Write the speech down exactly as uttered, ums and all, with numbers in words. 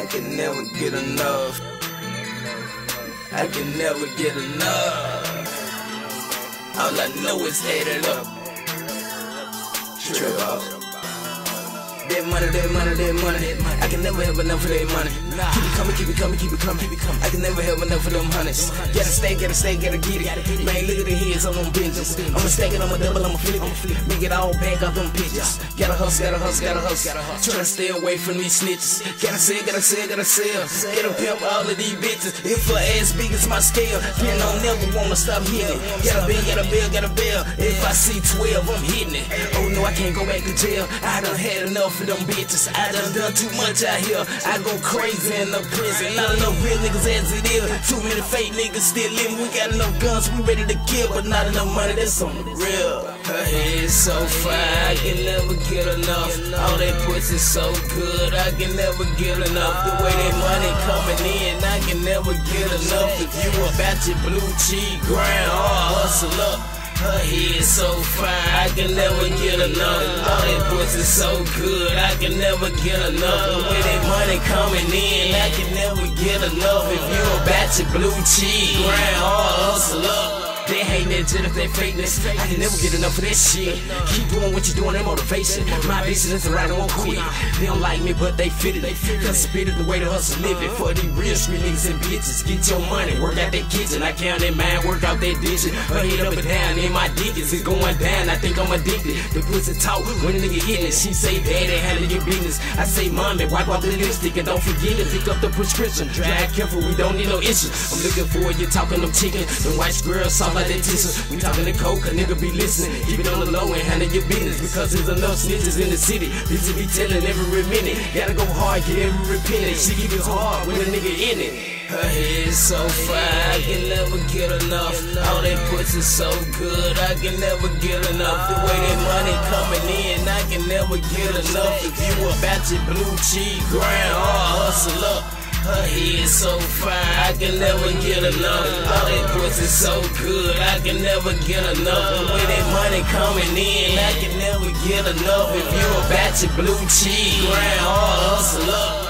can never get enough. I can never get enough. All I know is hate it up. Trip out. That money, that money, that money. I can never have enough of that money. Keep it coming, keep it coming, keep it coming, keep it coming. I can never have enough of them honeys. Gotta stay, gotta stay, gotta get it. Man, look at the heads on them benches. I'ma stack it, I'ma double, I'ma flip it. Make it all back up them pictures. Gotta hustle, gotta hustle, gotta hustle. Try to stay away from these snitches. Gotta sell, gotta sell, gotta sell. Gotta pimp all of these bitches. If her ass big as my scale, then I'll never wanna stop hitting it. Gotta bill, gotta bill, gotta bill. If I see twelve, I'm hitting it. Oh no, I can't go back to jail. I done had enough of them bitches. I done done too much out here. I go crazy in the prison. Not enough real niggas as it is. Too many fake niggas still living. We got enough guns, we ready to kill, but not enough money, that's on the real. Her head's so fine, I can never get enough. All that pussy so good, I can never get enough. The way that money coming in, I can never get enough. If you about your blue cheese grind, oh, hustle up. Her head so fine, I can never get enough. All that pussy so good, I can never get enough. The way that money coming in, I can never get enough. If you about your blue cheese grind, oh, hustle up. They hate that shit if they fakeness. I can never get enough of that shit. Keep doing what you're doing, that motivation. My business is right, I won't quit. They don't like me, but they fit it. Cause spit it the way the hustle live it. For these real street niggas and bitches. Get your money, work out that kitchen. I count that mind, work out that dishes. Her head up and down in my dickens. It's going down, I think I'm addicted. The pussy talk when a nigga hitting it. She say, daddy, handle your business. I say, mommy, wipe off the lipstick. And don't forget to pick up the prescription. Drive careful, we don't need no issues. I'm looking for you talking them chicken. The white squirrels soft like that tissue. We talking to coke, a nigga be listening. Keep it on the low and handle your business. Because there's enough snitches in the city. Bitches be telling every minute. Gotta go hard, get every penny. She keep it hard when a nigga in it. Her head's so fine, I can never get enough. All that pussy so good, I can never get enough. The way that money coming in, I can never get enough. If you about your blue cheese grind, oh, hustle up. Her head so fine, I can never get enough. All that pussy so good, I can never get enough. The way that money coming in, I can never get enough. If you about your blue cheese grind, oh, hustle up.